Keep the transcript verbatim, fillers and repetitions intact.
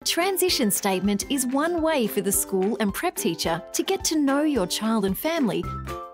transition statement is one way for the school and prep teacher to get to know your child and family